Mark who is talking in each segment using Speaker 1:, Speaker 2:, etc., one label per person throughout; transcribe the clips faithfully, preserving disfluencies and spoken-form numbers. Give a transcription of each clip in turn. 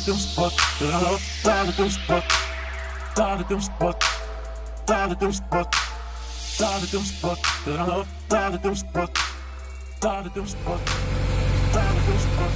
Speaker 1: them spot, tired of them spot, tired of them spot, tired of them spot, tired of them spot, tired of them spot, tired of them spot, tired of them spot.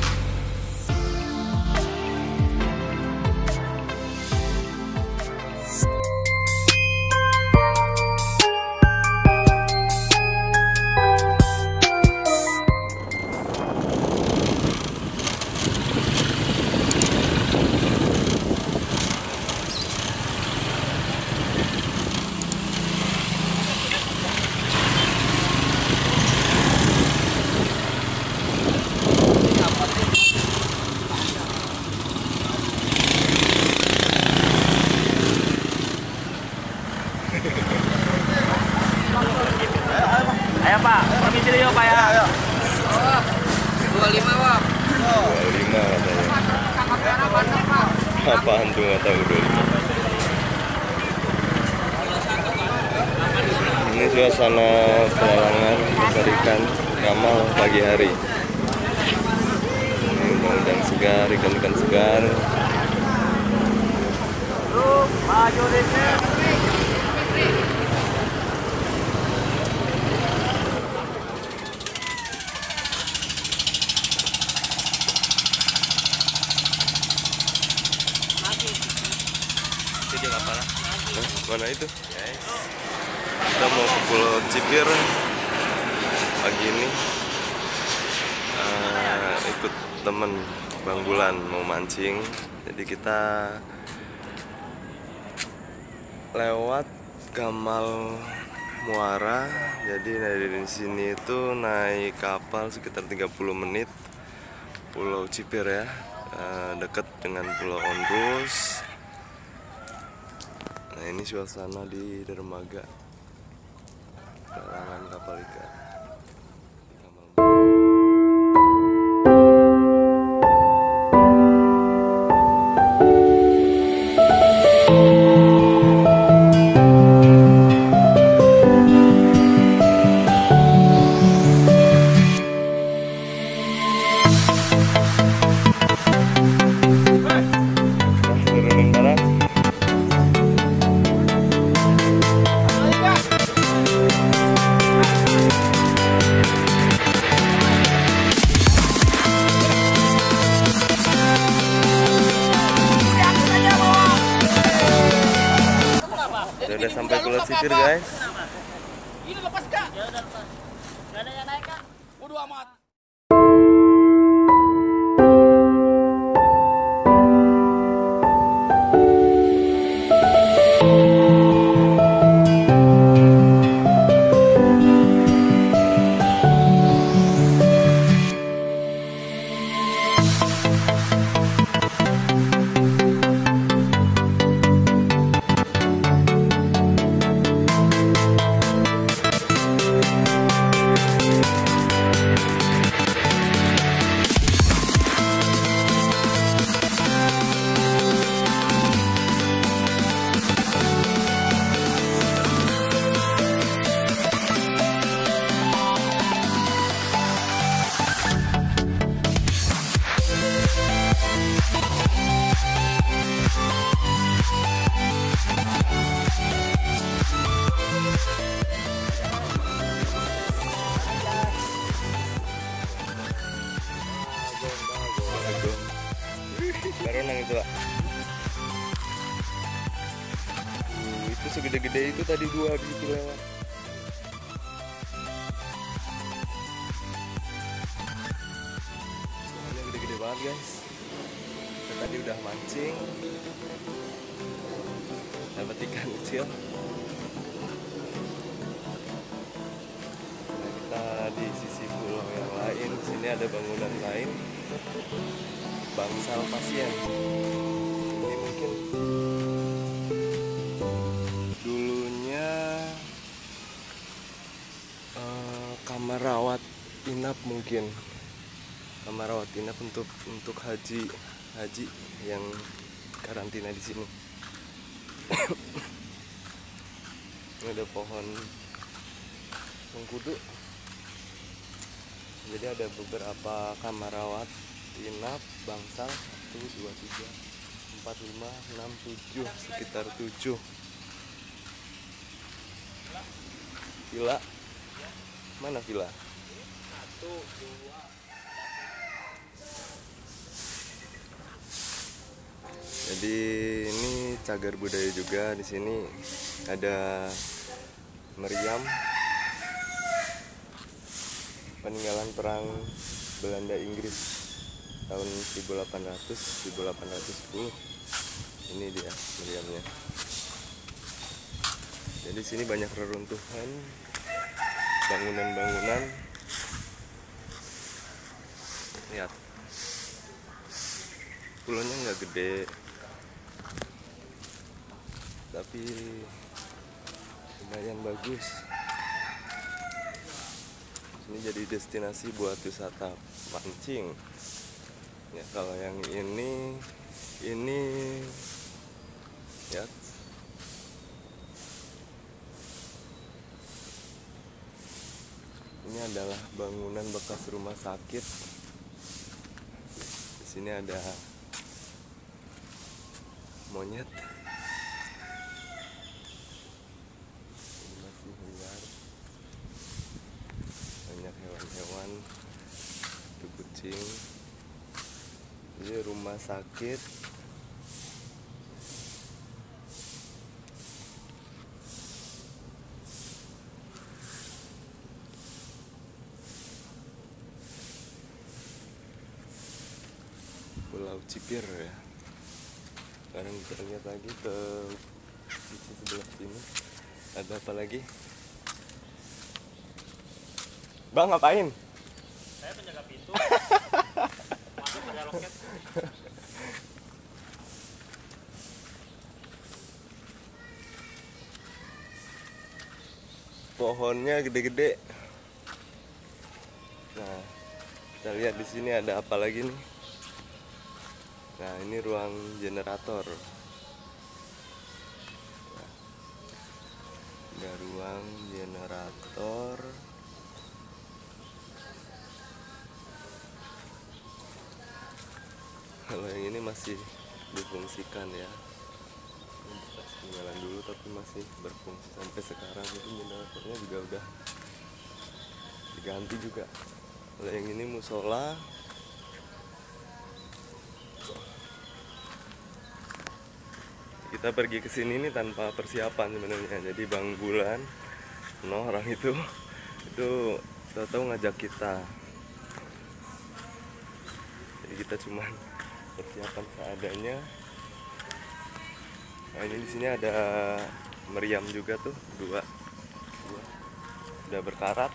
Speaker 2: Ayo Pak, permisi dulu Pak ya. Ayo.
Speaker 3: dua puluh lima Pak.
Speaker 4: dua puluh lima katanya. Apaan tuh nggak tahu dua puluh lima. Ini suasana pelelangan besar ikan Gamal pagi hari. Ini udang-udang segar, ikan-ikan segar.
Speaker 2: Maju dikit.
Speaker 4: Itu apa lah? Mana itu? Guys, kita mau ke Pulau Cipir pagi ini. Uh, ikut temen Bang Bulan mau mancing, jadi kita lewat Gamal Muara. Jadi dari sini itu naik kapal sekitar tiga puluh menit. Pulau Cipir ya, uh, dekat dengan Pulau Ondrus. Nah, ini suasana di dermaga pelelangan kapal ikan. Udah sampai Pulau Cipir guys.
Speaker 3: Ini lepas Kak? Ya udah lepas. Gak ada yang naik Kak? Waduh amat.
Speaker 4: Baru nang itu lah. Uh, itu segede-gede itu tadi dua di situ lewat. Semuanya gede-gede banget guys. Kita tadi udah mancing, dapat ikan kecil. Nah, kita di sisi pulau yang lain. Sini ada bangunan lain. Bangsal pasien. Ini mungkin dulunya uh, kamar rawat inap mungkin. Kamar rawat inap untuk untuk haji haji yang karantina di sini. Ini ada pohon mengkudu. Jadi ada beberapa kamar rawat inap bangsal satu dua tiga empat lima enam tujuh, sekitar tujuh villa. Mana villa?
Speaker 3: Satu, dua.
Speaker 4: Jadi ini cagar budaya juga. Di sini ada meriam peninggalan perang Belanda Inggris tahun seribu delapan ratus seribu delapan ratus sepuluh. Ini dia meriamnya. Jadi sini banyak reruntuhan, bangunan-bangunan. Lihat, pulaunya nggak gede, tapi lumayan bagus. Ini jadi destinasi buat wisata mancing. Ya, kalau yang ini ini ya, ini adalah bangunan bekas rumah sakit. Di sini ada monyet. Ini masih liar. Banyak hewan-hewan. Itu kucing. Ini rumah sakit. Pulau Cipir ya. Sekarang kita lihat lagi ke sisi sebelah sini. Ada apa lagi? Bang, ngapain?
Speaker 3: Saya penjaga pintu. Masuk ada loket.
Speaker 4: Pohonnya gede-gede. Nah, kita lihat di sini ada apa lagi nih? Nah, ini ruang generator. Nah, ada ruang generator. Kalau yang ini masih difungsikan ya. Ini bekas peninggalan dulu tapi masih berfungsi sampai sekarang. Itu generatornya juga udah diganti juga. Kalau yang ini musola. Kita pergi ke sini nih tanpa persiapan sebenarnya. Jadi Bang Bulan, no orang itu itu tahu-tahu ngajak kita. Jadi kita cuman persiapan seadanya. Nah, ini di sini ada meriam juga tuh, dua, dua. Udah berkarat.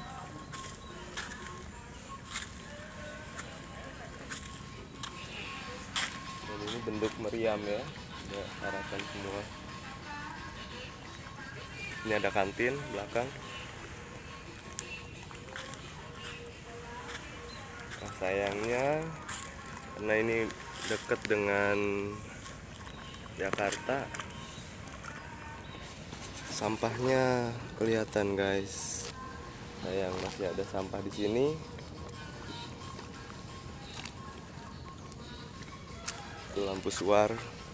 Speaker 4: Dan ini bentuk meriam ya. Ada karatan semua. Ini ada kantin belakang. Nah, sayangnya karena ini dekat dengan Jakarta, sampahnya kelihatan guys. Sayang, masih ada sampah di sini. Itu lampu suar.